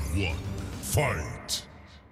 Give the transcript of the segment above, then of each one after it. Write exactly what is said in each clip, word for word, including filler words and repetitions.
one, fight!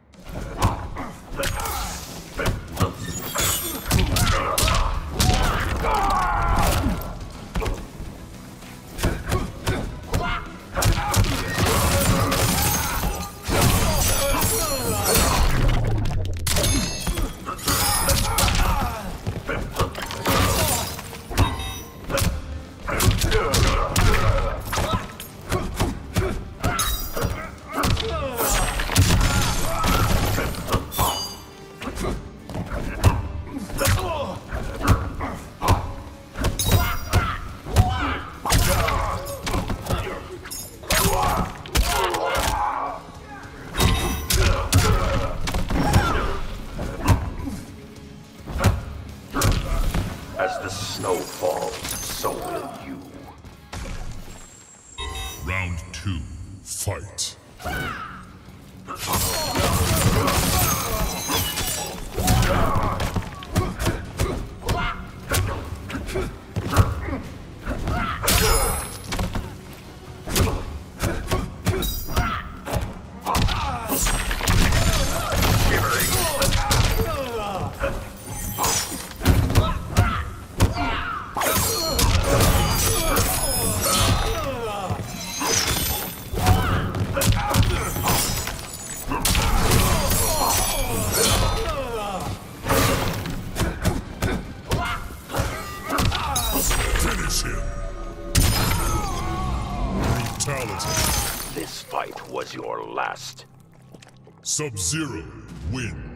As the snow falls, so will you. Round two, fight! Finish him! Brutality. This fight was your last. Sub-Zero wins.